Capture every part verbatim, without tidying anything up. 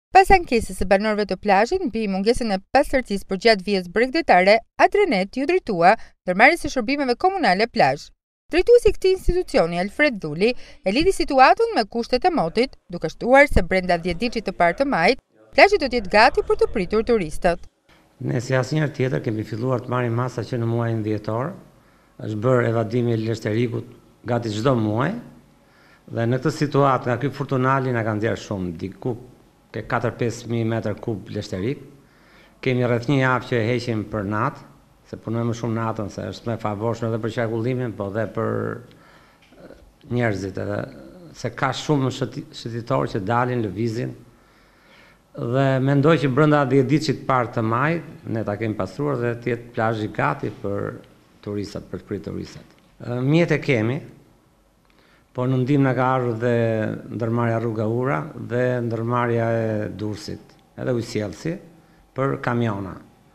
Pas ankesës së banorëve të plazhit mbi mungesën e pastërtisë përgjatë vijës bregdetare, Adrenet ju drejtua ndërmarrjes së shërbimeve komunale plazh. Drejtuesi i këtij institucioni, Alfred Dhuli, e lidhi situatën me kushtet e motit, duke shtuar se brenda dhjetë ditëve të parë të majit, plazhi do të jetë gati për të pritur turistët. Ne si asnjëherë tjetër kemi filluar të marrim masa që në muajin dhjetor, është bërë evadimi i leshterikut gati çdo muaj, dhe në këtë situatë nga ky furtunali na ka nxjerr shumë, diku ke katër pesë mijë metër kub leshterik. Kemi rreth një javë që e heqim për natë, se punojmë shumë natën, se është më e favorshme edhe për qarkullimin, po edhe për njerëzit, edhe se ka shumë shëtitorë që dalin, lëvizin. Dhe mendoj që brenda dhjetë ditëve të parë të majit, ne ta kemi pastruar dhe të jetë plazhi gati për turistat, për të pritur turistat. Mjete kemi, por në ndihmë na ka ardhur dhe ndërmarrja rruga Ura dhe ndërmarrja e Durrësit, edhe ujësjellsi për kamiona.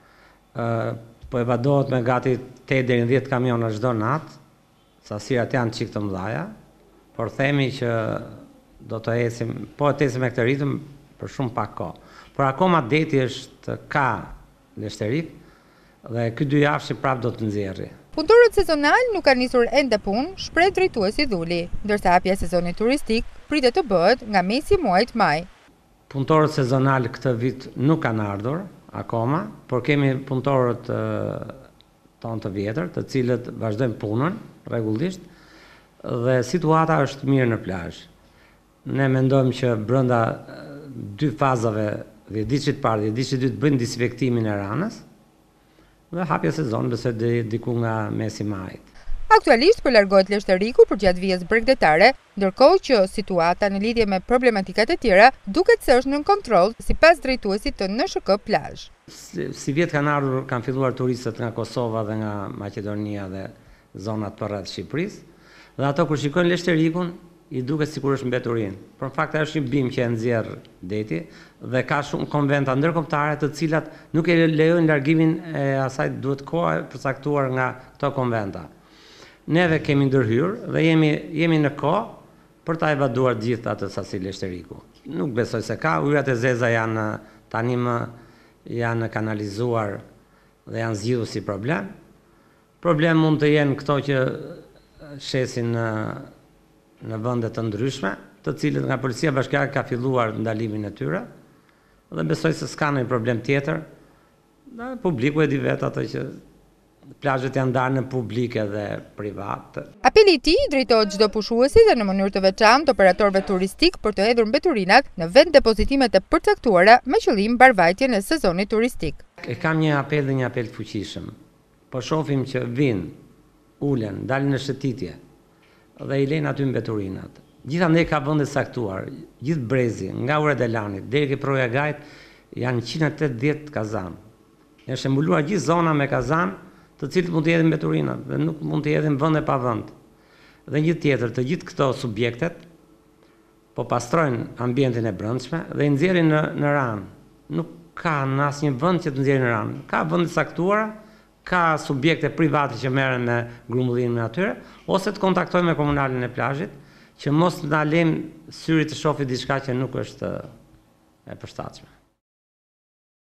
Po evadohet me gati tetë deri në dhjetë kamiona çdo natë, sasirat janë çik të mëdha, por themi që do të ecim, po të ecim me këtë ritëm për shumë pak kohë. Por akoma deti është ka leshterik dhe ky dy javë prapë do të nxjerrë. Punëtorët sezonal nuk kanë nisur ende punë, shpreh drejtuesi Dhuli, ndërsa hapja e sezonit turistik pritet të bëhet nga mesi i muajit maj. Punëtorët sezonal këtë vit nuk kanë ardhur akoma, por kemi punëtorët tonë të vjetër, të cilët vazhdojnë punën rregullisht dhe situata është mirë në plazh. Ne mendojmë që brenda dy fazave, dhjetë ditëve të parë dhe dhjetë ditëve të dytë bëjnë disinfektimin e ranës dhe hapja sezon besoj diku nga mesi i majit. Aktualisht po largohet leshteriku përgjatë vijës bregdetare, ndërkohë që situata në lidhje me problematikat e tjera duket se është nën kontroll, sipas drejtuesit të N S K plazh. Si, si vjet kanë ardhur, kanë filluar turistët nga Kosova dhe nga Maqedonia dhe zonat përreth Shqipërisë, dhe ato kur shikojnë leshterikun i duket sikur është mbeturinë. Por në fakt është një bim që e nxjerr deti dhe ka shumë konventa ndërkombëtare të cilat nuk e lejojnë largimin e asaj duhet kohë përcaktuar nga këto konventa. Neve kemi ndërhyrë dhe jemi jemi në kohë për ta evaduar gjithë atë sasi leshteriku. Nuk besoj se ka, ujërat e zeza janë tani më janë kanalizuar dhe janë zgjidhur si problem. Problem mund të jenë këto që shesin në në vende të ndryshme, të cilët nga policia bashkiake ka filluar ndalimin e tyre, dhe besoj se s'ka ndonjë problem tjetër. Dhe publiku e di vetë atë që plazhet janë ndarë në publike dhe private. Apeli i tij drejtohet çdo pushuesi dhe në mënyrë të veçantë operatorëve turistik për të hedhur mbeturinat në vend depozitimet e përcaktuara me qëllim mbarvajtjen e sezonit turistik. E kam një apel dhe një apel të fuqishëm. Po shohim që vinë, ulen, dalin në shëtitje dhe i lejnë aty mbeturinat. Gjithandej ka vende saktuar, gjithë brezi, nga Ura e Delanit deri ke Proja Gajt janë njëqind e tetëdhjetë kazan. Është shembuluar gjithë zona me kazan, të cilët mund të hedhin mbeturinat dhe nuk mund të hedhin vend e pa vend. Dhe një tjetër, të gjithë këto subjektet po pastrojnë ambientin e brendshme dhe i nxjerrin në në ranë. Nuk ka në asnjë vend që të nxjerrin në ranë. Ka vende saktuara, ka subjekte private që merren me grumbullimin e atyre, ose të kontaktojmë me komunalin e plazhit, që mos na lejmë syri të shohë diçka që nuk është e përshtatshme.